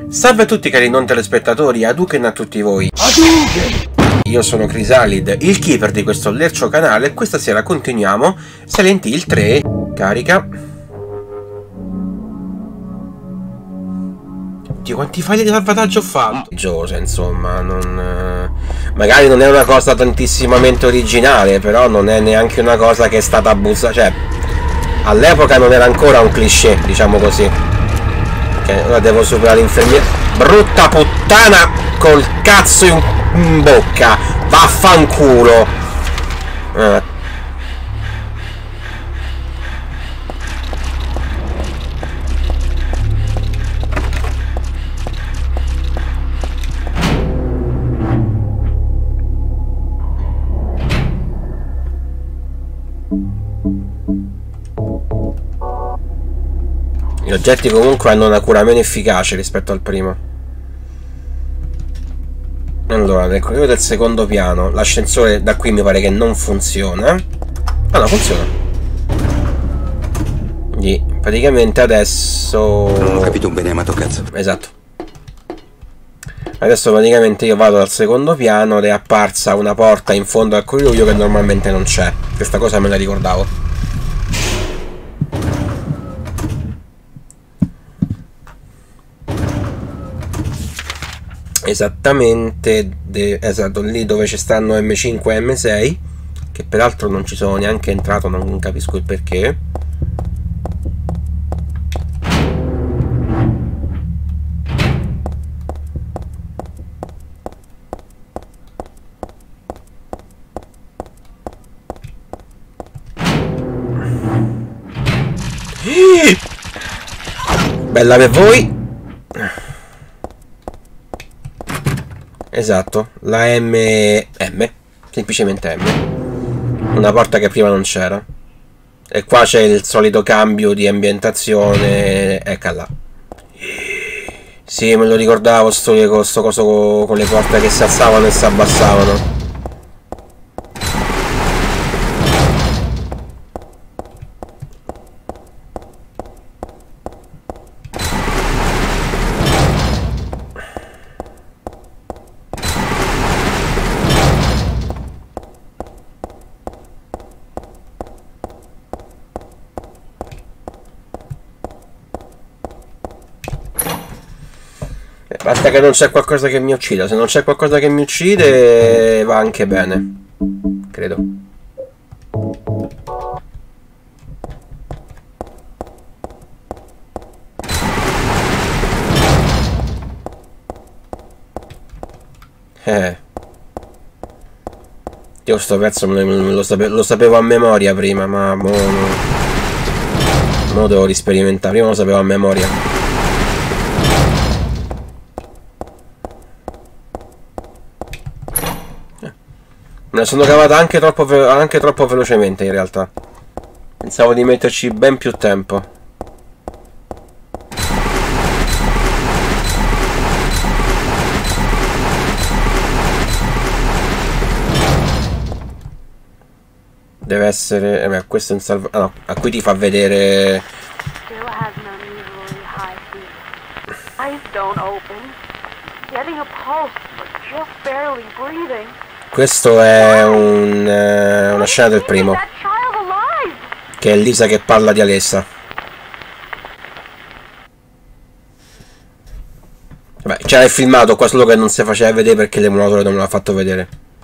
Salve a tutti cari non telespettatori, Hadouken a tutti voi. Hadouken! Io sono Chrysalid, il keeper di questo lercio canale, e questa sera continuiamo Silent Hill 3. Carica. Oddio, quanti file di salvataggio ho fatto? Giosa, insomma, non... magari non è una cosa tantissimamente originale, però non è neanche una cosa che è stata abusata, cioè... all'epoca non era ancora un cliché, diciamo così. Ora devo superare l'infermiera. Brutta puttana col cazzo in bocca. Vaffanculo. Gli oggetti comunque hanno una cura meno efficace rispetto al primo. Allora, nel corridoio del secondo piano, l'ascensore da qui mi pare che non funziona. Ah no, funziona. Quindi praticamente adesso... Non ho capito un bene amato cazzo. Esatto. Adesso praticamente io vado al secondo piano ed è apparsa una porta in fondo al corridoio che normalmente non c'è. Questa cosa me la ricordavo. Esattamente, esatto, lì dove ci stanno M5 e M6, che peraltro non ci sono neanche entrato, non capisco il perché. Bella per voi. Esatto, la M, semplicemente M. Una porta che prima non c'era. E qua c'è il solito cambio di ambientazione. Ecco là. Sì, me lo ricordavo sto coso con le porte che si alzavano e si abbassavano. Basta che non c'è qualcosa che mi uccida. Se non c'è qualcosa che mi uccide va anche bene, credo. Io sto pezzo lo sapevo a memoria prima, ma mo devo risperimentare. Prima lo sapevo a memoria. Me la sono cavata anche troppo velocemente in realtà. Pensavo di metterci ben più tempo. Deve essere... beh, questo è un salvo... ah no, a cui ti fa vedere... Questo è una scena del primo, che è Lisa che parla di Alessa. Vabbè, c'era il filmato qua, solo che non si faceva vedere perché l'emulatore non me l'ha fatto vedere.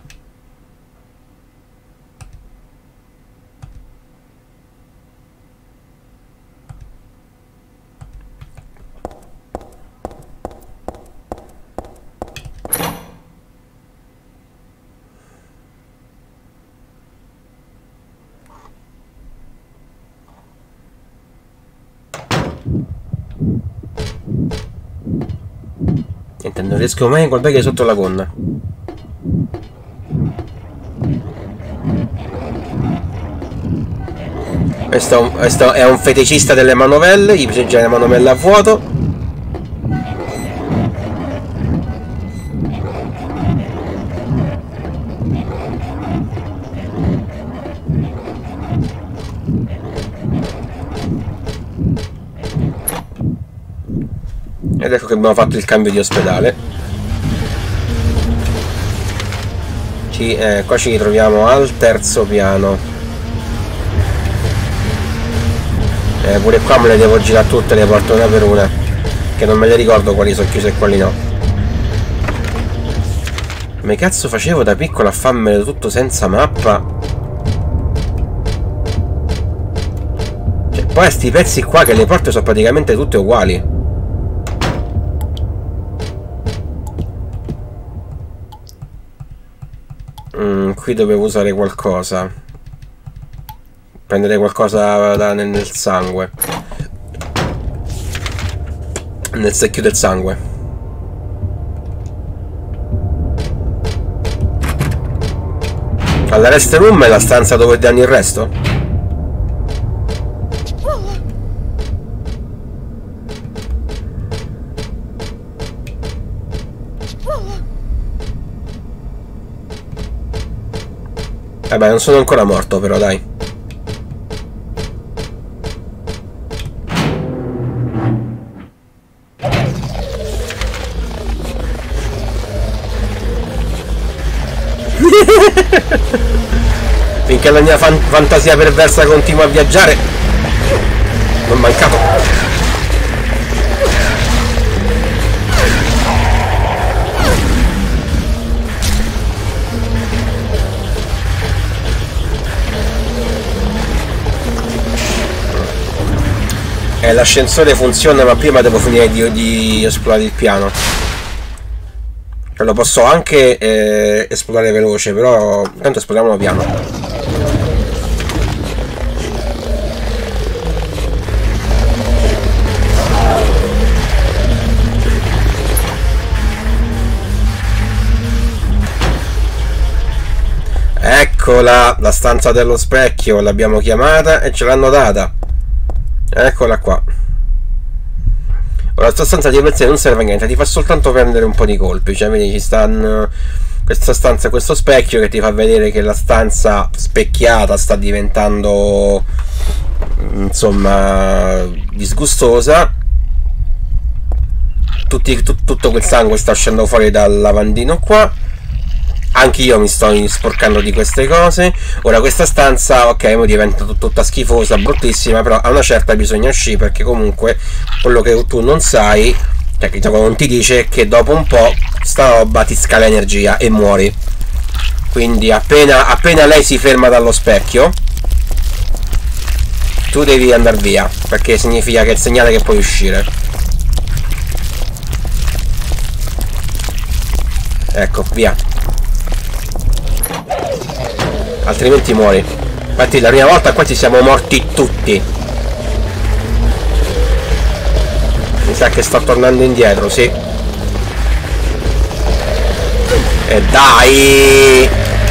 Niente, non riesco mai a guardare sotto la gonna. Questo è un feticista delle manovelle, gli piace le manovelle a vuoto. Ed ecco che abbiamo fatto il cambio di ospedale. Qua ci ritroviamo al terzo piano. Pure qua me le devo girare tutte, le porto una per una, che non me le ricordo quali sono chiuse e quali no. Come cazzo facevo da piccolo a farmelo tutto senza mappa? Cioè, poi sti pezzi qua che le porte sono praticamente tutte uguali. Qui dovevo usare qualcosa. Prendere qualcosa nel sangue. Nel secchio del sangue. Alla rest room è la stanza dove danno il resto? Vabbè, non sono ancora morto però, dai. Finché la mia fantasia perversa continua a viaggiare, non mancato. L'ascensore funziona, ma prima devo finire di esplorare il piano. Lo posso anche esplorare veloce, però intanto esploriamolo piano. Eccola, la stanza dello specchio, l'abbiamo chiamata e ce l'hanno data. Eccola qua. Ora, questa stanza di per sé non serve a niente, ti fa soltanto prendere un po' di colpi. Cioè, vedi, ci stanno questa stanza, questo specchio che ti fa vedere che la stanza specchiata sta diventando, insomma, disgustosa. Tutto quel sangue sta uscendo fuori dal lavandino qua. Anche io mi sto sporcando di queste cose. Ora questa stanza, ok, mo diventa tutta schifosa, bruttissima, però a una certa bisogna uscire, perché comunque quello che tu non sai, cioè che il gioco non ti dice, che dopo un po' sta roba ti scala energia e muori. Quindi appena lei si ferma dallo specchio, tu devi andare via, perché significa che è il segnale che puoi uscire. Ecco, via. Altrimenti muori. Infatti la prima volta qua ci siamo morti tutti. Mi sa che sto tornando indietro, sì. E dai!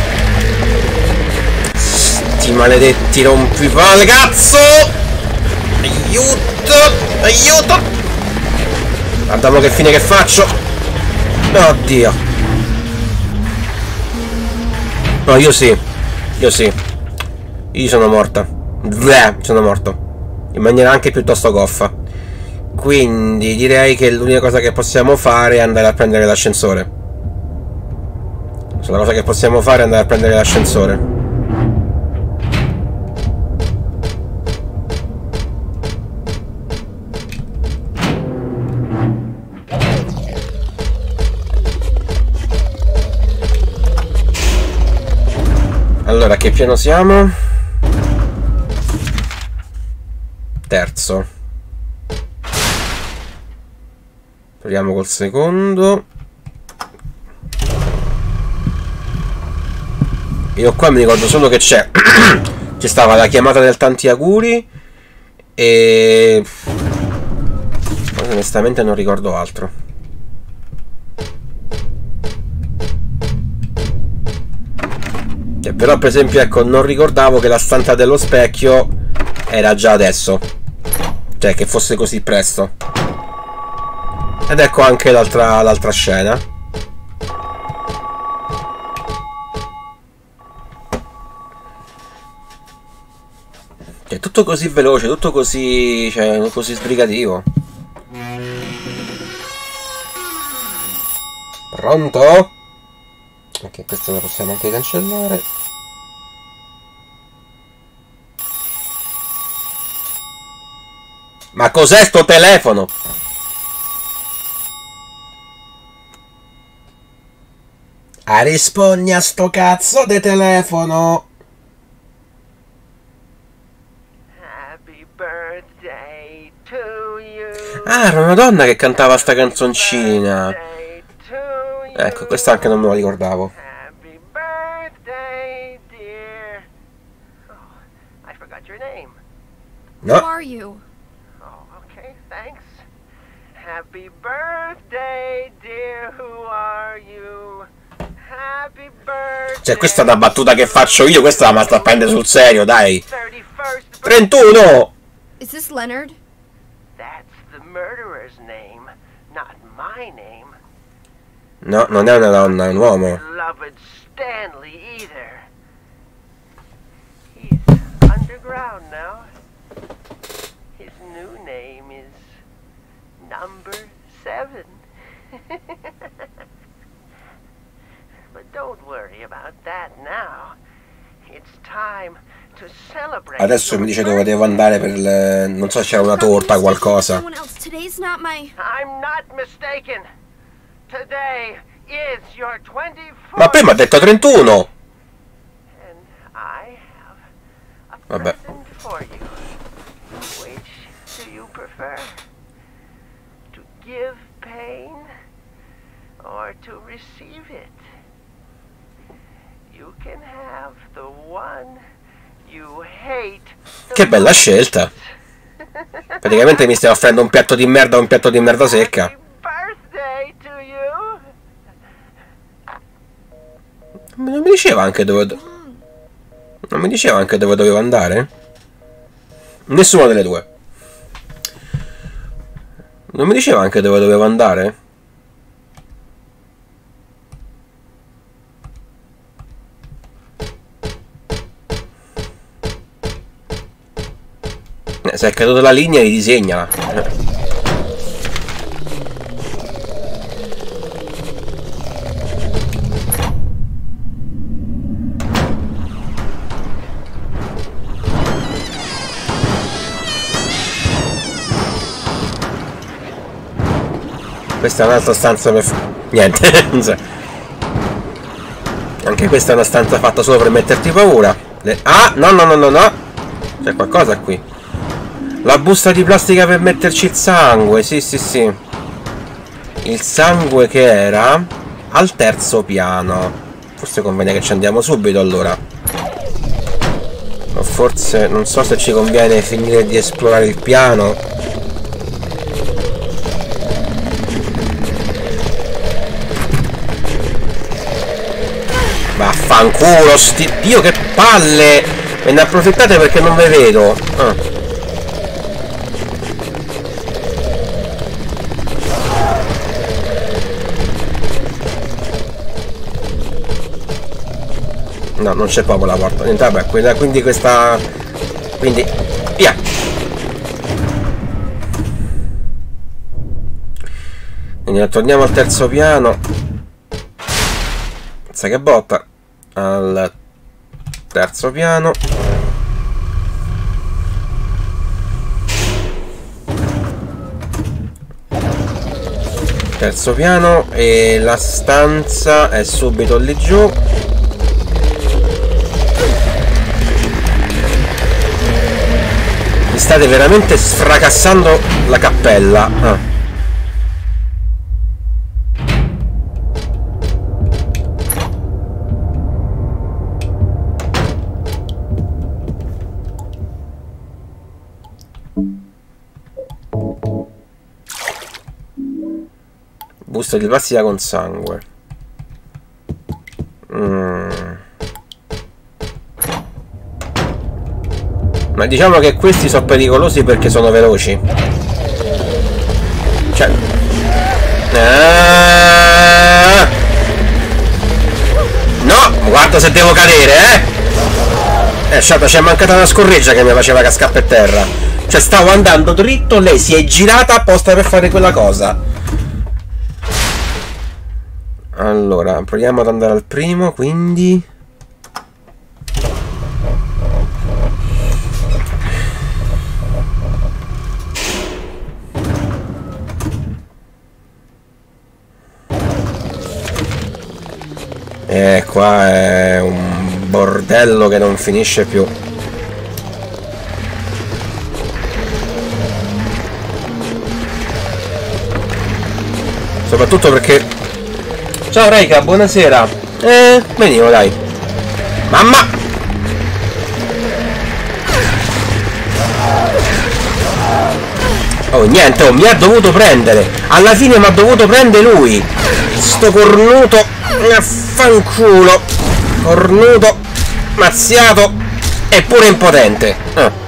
Sti maledetti rompipalle, cazzo! Aiuto! Aiuto! Guardiamo che fine che faccio. Oddio. No, io sì. Io sì. Io sono morta. Bleh, sono morto. In maniera anche piuttosto goffa. Quindi direi che l'unica cosa che possiamo fare è andare a prendere l'ascensore. La cosa che possiamo fare è andare a prendere l'ascensore. Allora, che piano siamo? Terzo. Proviamo col secondo. Io qua mi ricordo solo che c'è stava la chiamata del tanti auguri e onestamente non ricordo altro. Però per esempio, ecco, non ricordavo che la stanza dello specchio era già adesso, cioè che fosse così presto. Ed ecco anche l'altra scena. È tutto così veloce, tutto così, cioè, così sbrigativo. Pronto? Ok, questo lo possiamo anche cancellare. Ma cos'è sto telefono? A rispondi a sto cazzo di telefono. Happy birthday to you. Ah, era una donna che cantava sta canzoncina. Ecco, questa anche non me la ricordavo. Happy birthday, dear. Oh, I forgot your name. No. Who are you? Oh, okay, thanks. Happy birthday, dear. Who are you? Happy birthday. Cioè, questa è una battuta che faccio io, questa la sta a prendere sul serio, dai. 31st 31! Is this Leonard? That's the murderer's name, not my name. No, non è una donna, è un uomo. Beloved Stanley either. He's underground now. His new name is Number 7. But don't worry about that now. It's time to celebrate. Adesso mi dice dove devo andare per il... non so se c'era una torta o qualcosa. Today's not my... I'm not mistaken. Today is your 24th. Ma prima ha detto 31! And I have a Vabbè. present for you. Which do you prefer? To give pain or to receive it? You can have the one you hate. Che bella scelta! Praticamente mi stai offrendo un piatto di merda o un piatto di merda secca. Happy birthday to you. Non mi diceva anche dove... non mi diceva anche dove dovevo andare? Nessuna delle due. Non mi diceva anche dove dovevo andare? Se è caduta la linea, ridisegnala. Questa è un'altra stanza per... niente, non so. Anche questa è una stanza fatta solo per metterti paura. Ah, no, no, no, no, no. C'è qualcosa qui. La busta di plastica per metterci il sangue, sì, sì, sì. Il sangue che era al terzo piano. Forse conviene che ci andiamo subito allora. O forse, non so se ci conviene finire di esplorare il piano. Vaffanculo, Dio che palle! Me ne approfittate perché non ve vedo. Ah. No, non c'è proprio la porta. Niente, vabbè, quindi questa... quindi... via! Quindi torniamo al terzo piano. Pensa che botta. Al terzo piano. Terzo piano. E la stanza è subito lì giù. Mi state veramente sfracassando la cappella. Ah. Busta di plastica con sangue. Ma diciamo che questi sono pericolosi perché sono veloci. Cioè... no! Guarda se devo cadere, Sciata, c'è mancata una scorreggia che mi faceva cascare per terra. Cioè stavo andando dritto, lei si è girata apposta per fare quella cosa. Allora, proviamo ad andare al primo, quindi... qua è un bordello che non finisce più. Soprattutto perché... Ciao Reika, buonasera. Venivo, dai. Mamma! Oh, niente, oh, mi ha dovuto prendere. Alla fine mi ha dovuto prendere lui. Sto cornuto. Affanculo. Cornuto. Mazziato. E pure impotente.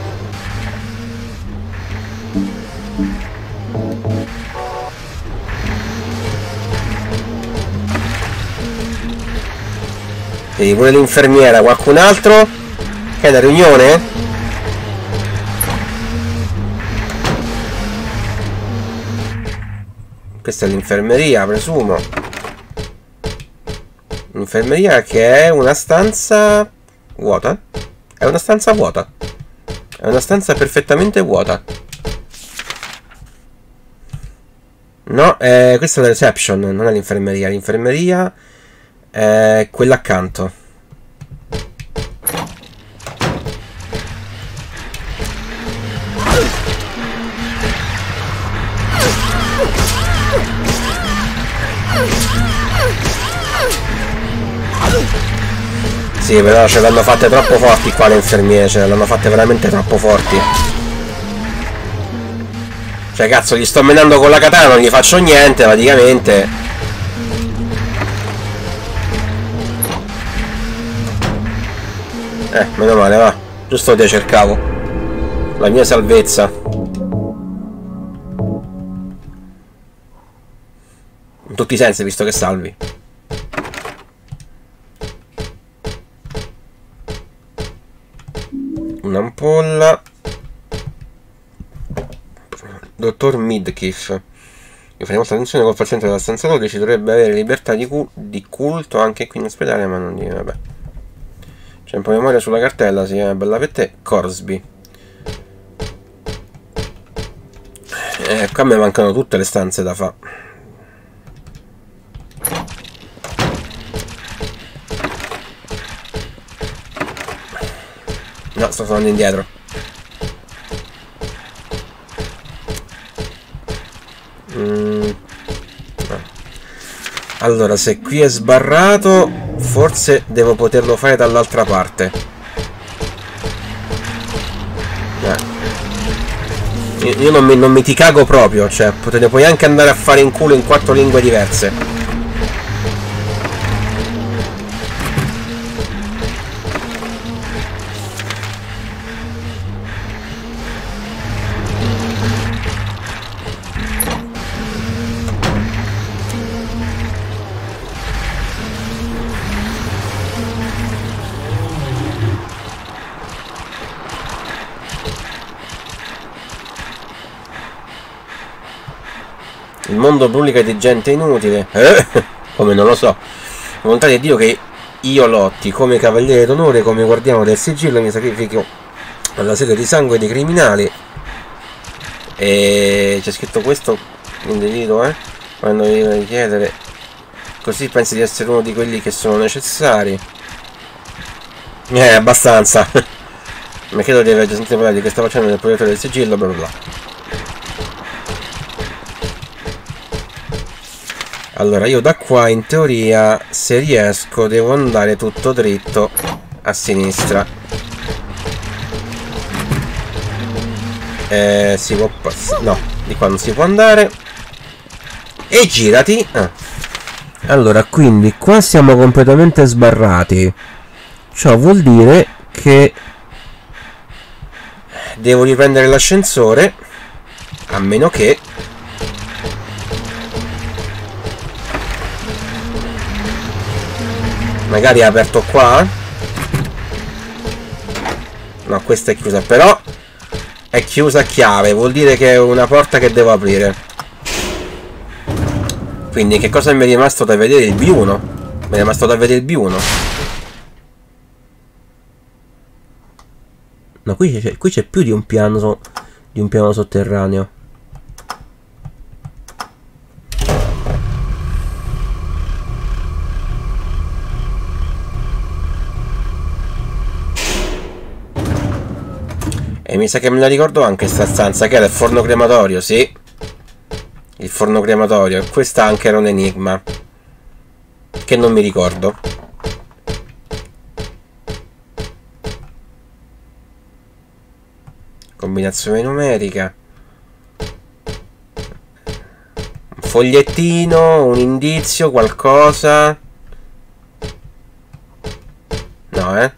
Vedi, pure l'infermiera. Qualcun altro? Che è una riunione? Questa è l'infermeria, presumo. L'infermeria che è una stanza vuota. È una stanza vuota. È una stanza perfettamente vuota. No, questa è la reception, non è l'infermeria. L'infermeria è quella accanto. Sì, però ce l'hanno fatte troppo forti qua le infermiere, ce l'hanno fatte veramente troppo forti. Cioè, cazzo, gli sto menando con la katana, non gli faccio niente, praticamente. Meno male, va. Giusto che cercavo. La mia salvezza. In tutti i sensi, visto che salvi. Un'ampolla. Dottor Midkiff. Io farei molta attenzione col paziente della stanza 12. Dovrebbe avere libertà di culto anche qui in ospedale, ma non dire, vabbè. C'è un po' di memoria sulla cartella, sì, è bella per te. Corsby. Qua mi mancano tutte le stanze da fare. No, sto tornando indietro. No. Allora, se qui è sbarrato, forse devo poterlo fare dall'altra parte. Io non mi ti cago proprio, cioè, puoi anche andare a fare in culo in 4 lingue diverse. Il mondo brulica di gente inutile. Come non lo so. Volontà di Dio che io lotti come cavaliere d'onore, come guardiano del sigillo, mi sacrifico alla sete di sangue dei criminali. E c'è scritto questo individuo, quando devi chiedere, così pensi di essere uno di quelli che sono necessari. Abbastanza. Ma credo di aver già sentito parlare di questa faccenda del proiettore del sigillo, bla bla bla. Allora, io da qua, in teoria, se riesco, devo andare tutto dritto a sinistra. Si può passare? No, di qua non si può andare. E girati. Allora, quindi, qua siamo completamente sbarrati. Ciò vuol dire che devo riprendere l'ascensore, a meno che... Magari è aperto qua? No, questa è chiusa, però è chiusa a chiave, vuol dire che è una porta che devo aprire. Quindi che cosa mi è rimasto da vedere? Il B1. Mi è rimasto da vedere il B1. No, qui c'è più di un piano sotterraneo. E mi sa che me la ricordo anche sta stanza, che era il forno crematorio, sì. Il forno crematorio. E questa anche era un enigma, che non mi ricordo. Combinazione numerica. Un fogliettino, un indizio, qualcosa. No,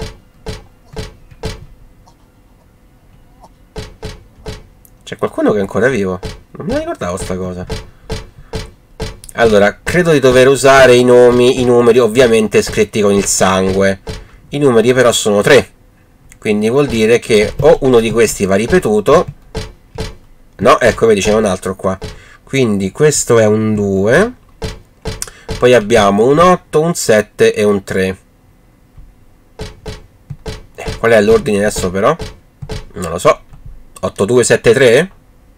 C'è qualcuno che è ancora vivo? Non me la ricordavo sta cosa. Allora, credo di dover usare i numeri ovviamente scritti con il sangue. I numeri però sono 3. Quindi vuol dire che o uno di questi va ripetuto. No, ecco, vedi, c'è un altro qua. Quindi questo è un 2. Poi abbiamo un 8, un 7 e un 3. Qual è l'ordine adesso però? Non lo so. 8, 2, 7, 3?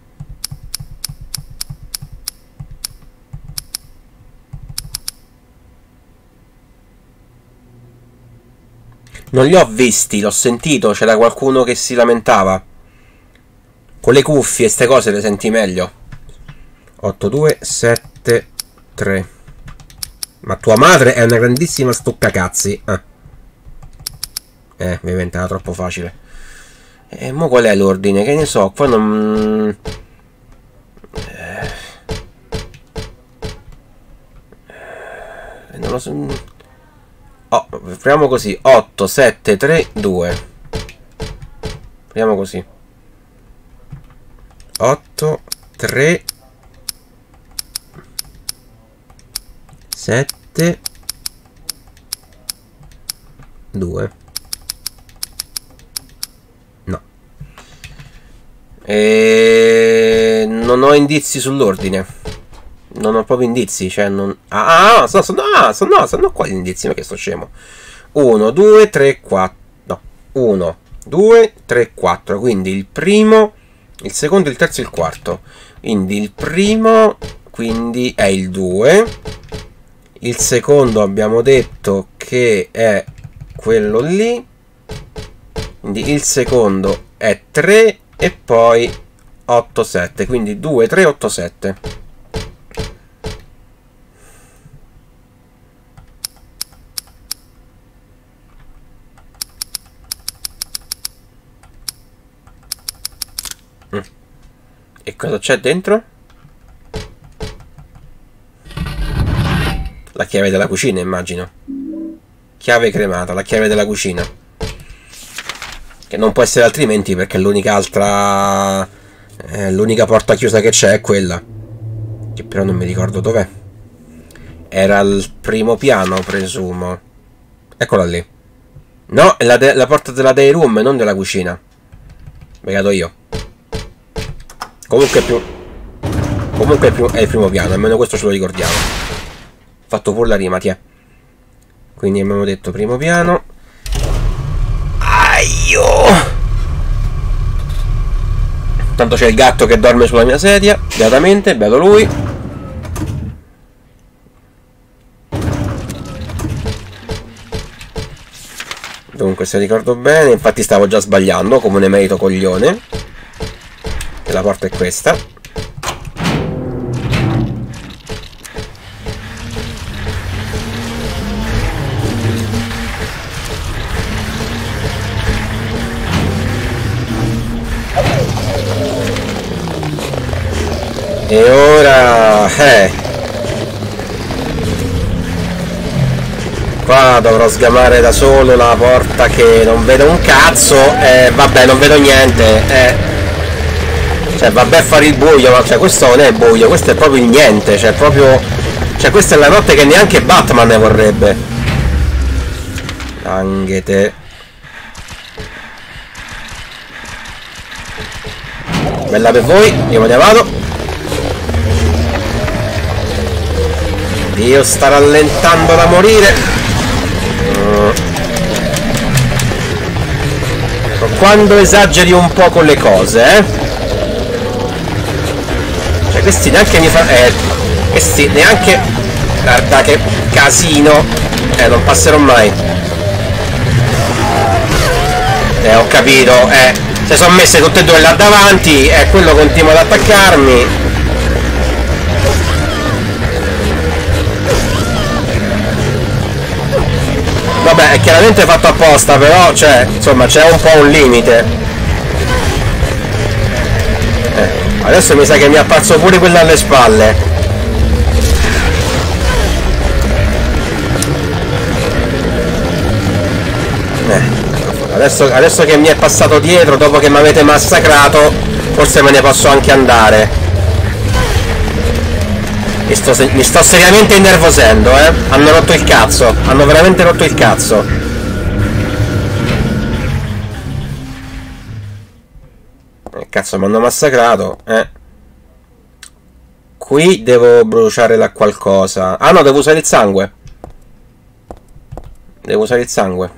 Non li ho visti, l'ho sentito, c'era qualcuno che si lamentava. Con le cuffie e ste cose le senti meglio. 8, 2, 7, 3. Ma tua madre è una grandissima stuccacazzi. Ovviamente era troppo facile. E mo qual è l'ordine? Che ne so, qua non... non lo so... Oh, proviamo così. 8, 7, 3, 2. Proviamo così. 8, 3, 7, 2. No. Non ho indizi sull'ordine. Non ho proprio indizi, cioè non... sono qua gli indizi, ma che sto scemo. 1, 2, 3, 4. No, 1, 2, 3, 4. Quindi il primo, il secondo, il terzo e il quarto. Quindi il primo, quindi è il 2. Il secondo abbiamo detto che è quello lì. Quindi il secondo è 3 e poi 8, 7. Quindi 2, 3, 8, 7. E cosa c'è dentro? La chiave della cucina, immagino. Chiave cremata, la chiave della cucina. Che non può essere altrimenti, perché l'unica altra... l'unica porta chiusa che c'è è quella. Che però non mi ricordo dov'è. Era al primo piano, presumo. Eccola lì. No, è la porta della day room, non della cucina. Begato io. Comunque è il primo piano, almeno questo ce lo ricordiamo. Fatto pure la rima, tiè. Quindi abbiamo detto primo piano. Aio! Tanto c'è il gatto che dorme sulla mia sedia, beatamente, beato lui. Dunque, se ricordo bene, infatti stavo già sbagliando, come un emerito coglione. E la porta è questa. E ora... qua dovrò sgamare da solo la porta che non vedo un cazzo. Vabbè, non vedo niente. Cioè, vabbè, fare il buio, ma cioè, questo non è buio, questo è proprio il niente. Cioè, proprio... cioè, questa è la notte che neanche Batman ne vorrebbe. Anche te. Bella per voi, io me ne vado. Dio sta rallentando da morire. Quando esageri un po' con le cose, Cioè questi neanche mi fa... questi neanche... Guarda che casino. Non passerò mai. Ho capito, se sono messe tutte e due là davanti e quello continua ad attaccarmi. Vabbè, è chiaramente fatto apposta, però, cioè, insomma, c'è un po' un limite. Adesso mi sa che mi appazzo pure quella alle spalle. Adesso che mi è passato dietro, dopo che mi avete massacrato, forse me ne posso anche andare. Mi sto seriamente innervosendo, Hanno rotto il cazzo. Hanno veramente rotto il cazzo. Cazzo, mi hanno massacrato, Qui devo bruciare la qualcosa. Ah no, devo usare il sangue. Devo usare il sangue.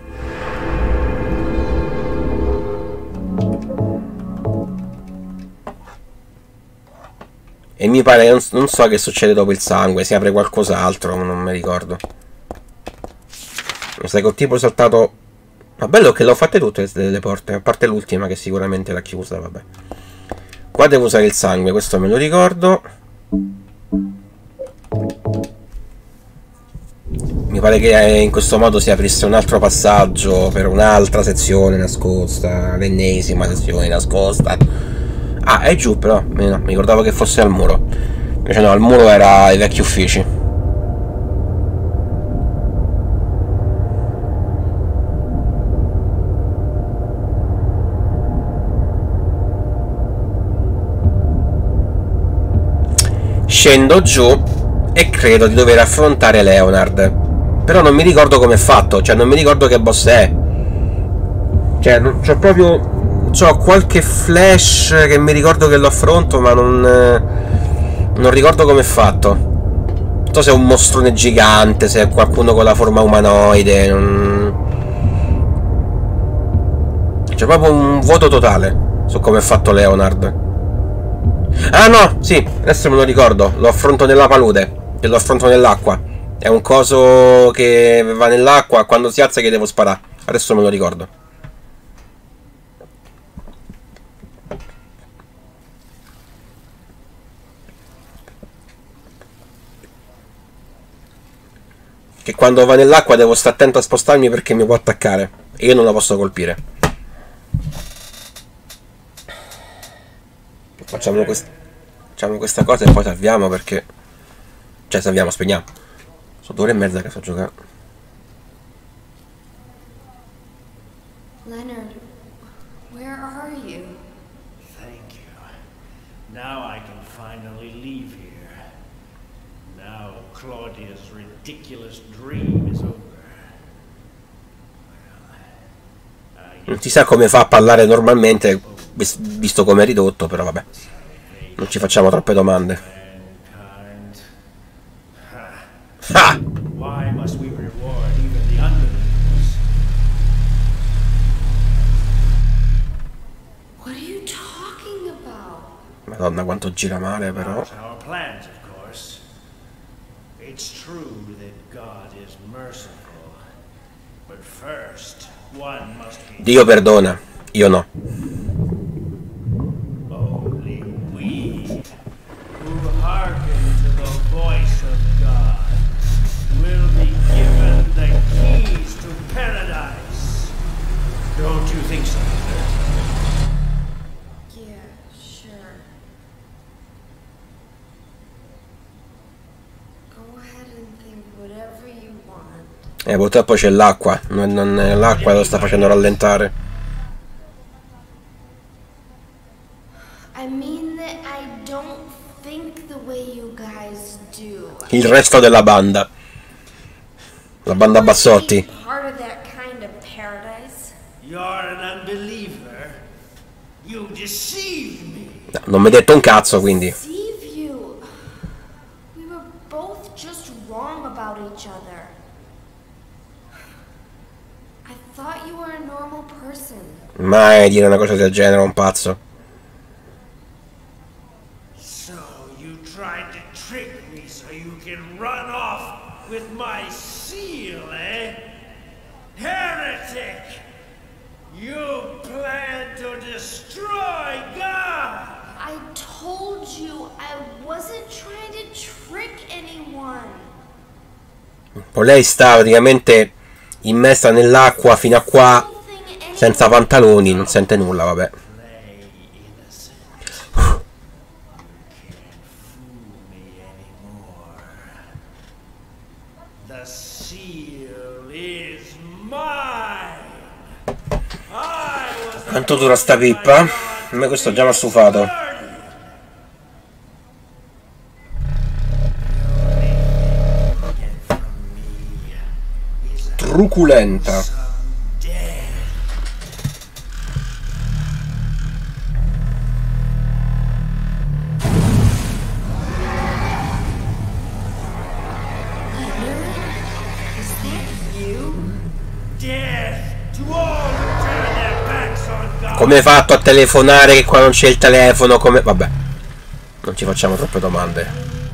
E mi pare che non so che succede dopo il sangue, si apre qualcos'altro, non mi ricordo. Mi sa che ho tipo saltato... Ma bello che l'ho fatte tutte le porte, a parte l'ultima che sicuramente l'ha chiusa, vabbè. Qua devo usare il sangue, questo me lo ricordo. Mi pare che in questo modo si aprisse un altro passaggio per un'altra sezione nascosta, l'ennesima sezione nascosta. Ah, è giù però, no, mi ricordavo che fosse al muro. Invece no, al muro era i vecchi uffici. Scendo giù e credo di dover affrontare Leonard. Però non mi ricordo come è fatto, cioè non mi ricordo che boss è. Cioè, c'ho proprio... C'ho qualche flash che mi ricordo che lo affronto, ma non ricordo come è fatto. Non so se è un mostrone gigante, se è qualcuno con la forma umanoide. C'è proprio un vuoto totale su come è fatto Leonard. Ah no, sì, adesso me lo ricordo. Lo affronto nella palude e lo affronto nell'acqua. È un coso che va nell'acqua, quando si alza che devo sparare. Adesso me lo ricordo. Che quando va nell'acqua devo stare attento a spostarmi perché mi può attaccare e io non la posso colpire. Facciamo questa cosa e poi salviamo perché... Cioè salviamo, spegniamo. Sono 2 ore e mezza che sto giocando. Leonard, where are you? Thank you. Now I can finally leave here. Now Claudia's ridiculous dream is over. Non si sa come fa a parlare normalmente, visto come è ridotto, però vabbè. Non ci facciamo troppe domande. Ah! Why must we reward even the unbelievers? What are you talking about? Madonna quanto gira male però. Our plans, of course. It's true that God is merciful, but first one must be... Dio perdona, io no. Only we who hearken to the voice of God will be given the keys to paradise. Don't you think so? Yeah, sure. Go ahead and think whatever you want. Purtroppo c'è l'acqua, l'acqua lo sta facendo rallentare. I mean that I don't think the way you guys do. Il resto della banda. La banda Bassotti. Part of that kind of paradise. You're an unbeliever. You deceived me. No, non mi hai detto un cazzo, quindi. Deceive you. We were both just wrong Mai dire una cosa del genere a un pazzo. So you tried to trick me so you can run off with my seal, eh? Heretic! You plan to destroy God! I told you I wasn't trying to trick anyone. Lei sta praticamente immersa nell'acqua fino a qua, senza pantaloni, non sente nulla, vabbè. Quanto dura sta pippa? A me questo già mi ha stufato. Truculenta. Come hai fatto a telefonare che qua non c'è il telefono? Come... Vabbè, non ci facciamo troppe domande.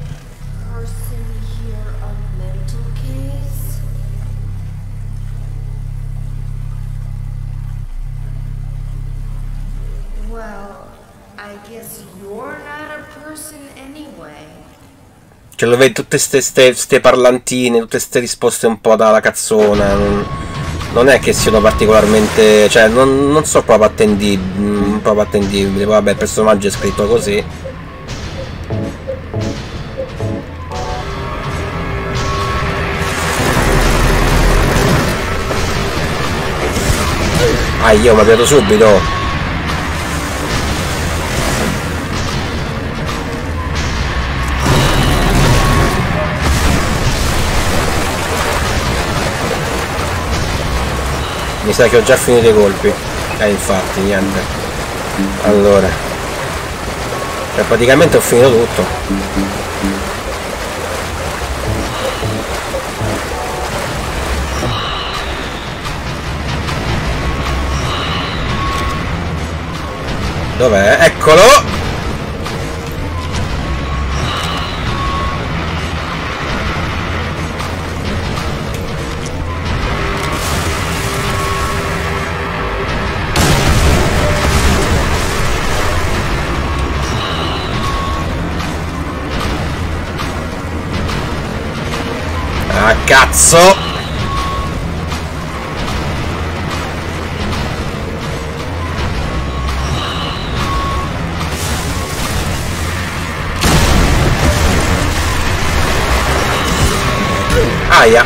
Che lo vedi tutte ste parlantine, tutte ste risposte un po' dalla cazzona. Non è che siano particolarmente, cioè non so proprio attendibili. Vabbè, il personaggio è scritto così. Ah, io mi vedo subito. Mi sa che ho già finito i colpi. Infatti, niente. Allora. Cioè, praticamente ho finito tutto. Dov'è? Eccolo! Ah, cazzo! Aia!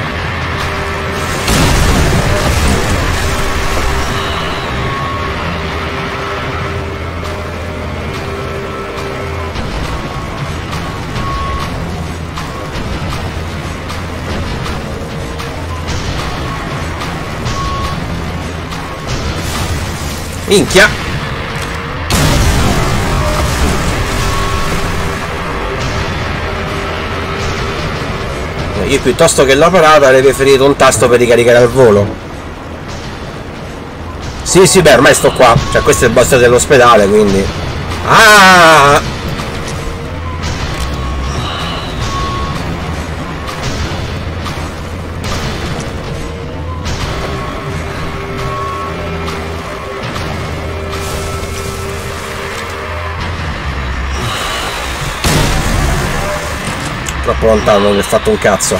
Minchia! Io piuttosto che la parata avrei preferito un tasto per ricaricare al volo. Sì, sì, beh, ormai sto qua. Cioè, questo è il boss dell'ospedale, quindi... Ah! Troppo lontano, non gli ho fatto un cazzo.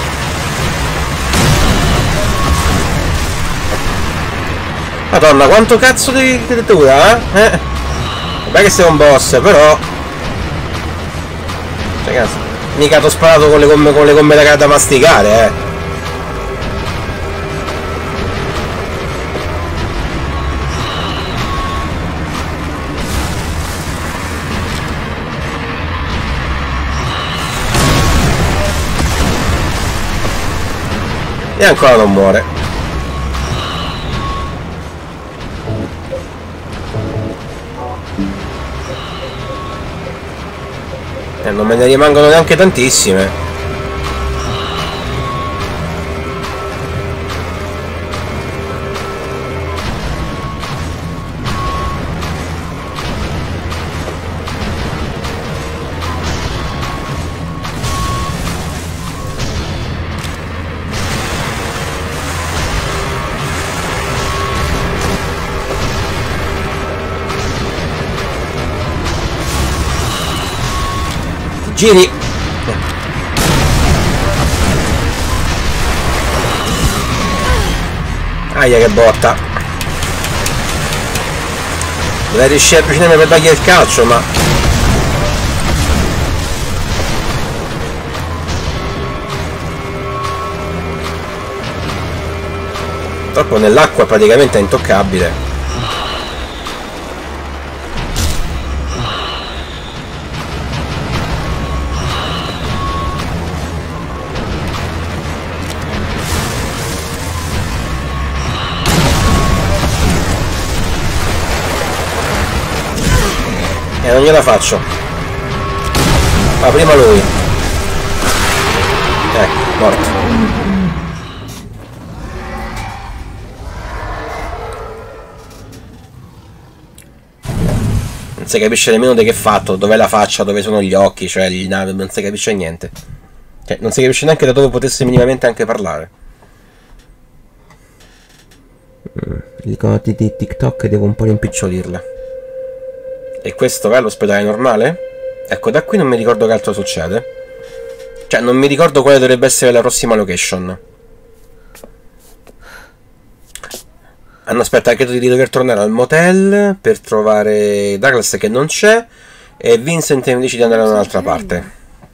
Madonna, quanto cazzo di dura, eh? Vabbè che sei un boss, però... Cioè, cazzo, mica t'ho sparato con le gomme da masticare, eh. E ancora non muore. Non me ne rimangono neanche tantissime. Giri! Aia che botta! Dovrei riuscire a avvicinarmi per dargli il calcio, ma... Purtroppo nell'acqua praticamente è intoccabile. E non gliela faccio. Ma prima lui. Morto. Non si capisce nemmeno di che fatto, dov'è la faccia, dove sono gli occhi, cioè il naso, non si capisce niente. Cioè, non si capisce neanche da dove potesse minimamente anche parlare. L'icono di TikTok devo un po' rimpicciolirla. E questo è l'ospedale normale? Ecco, da qui non mi ricordo che altro succede. Cioè, non mi ricordo quale dovrebbe essere la prossima location. Hanno aspetta, credo di dover tornare al motel per trovare Douglas che non c'è e Vincent mi dice di andare da un'altra parte.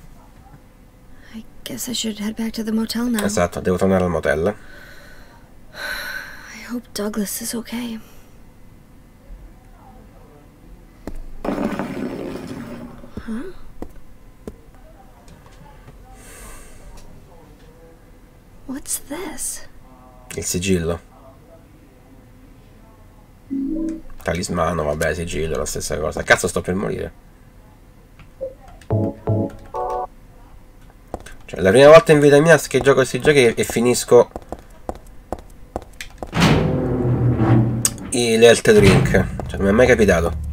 I guess I should head back to the motel now. Esatto, devo tornare al motel. I hope Douglas is okay. Huh? What's this? Il sigillo. Talismano, vabbè, sigillo, la stessa cosa. Cazzo, sto per morire. Cioè, la prima volta in vita mia che gioco questi giochi e finisco le health drink. Cioè, non mi è mai capitato.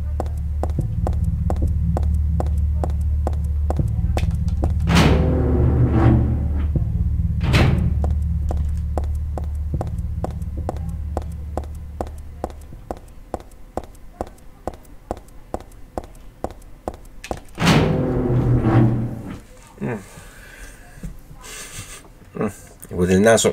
With il naso.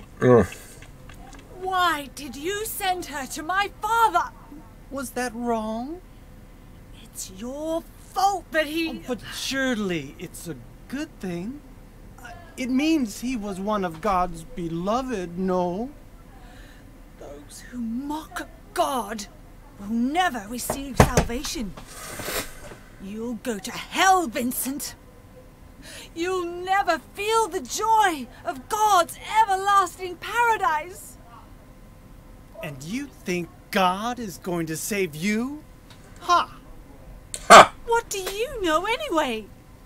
Why did you send her to my father? Was that wrong? It's your fault that he... Oh, but surely it's a good thing. It means he was one of God's beloved, no? Those who mock God will never receive salvation. You'll go to hell, Vincent. You'll never feel the joy of God's everlasting paradise. And you think God is going to save you? Ha! Ha! What do you know anyway?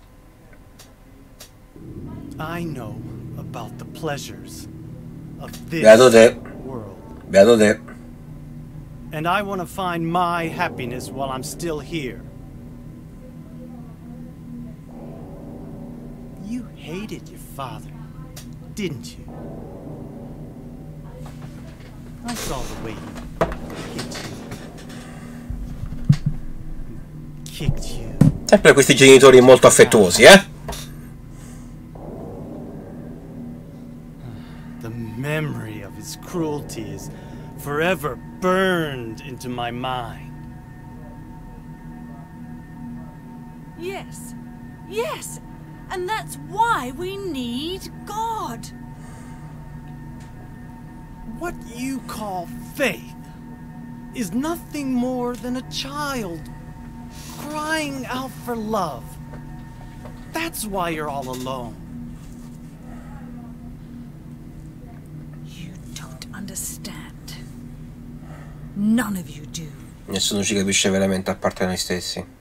I know about the pleasures of this world. Beato te. And I want to find my happiness while I'm still here. You hated your father, didn't you? I saw the way he hit you. Kicked you. Sempre questi genitori molto affettuosi, eh? The memory of his cruelty is forever burned into my mind. Yes. Yes. And that's why we need God. What you call faith is nothing more than a child crying out for love. That's why you're all alone. You don't understand. None of you do. Nessuno ci capisce veramente a parte noi stessi.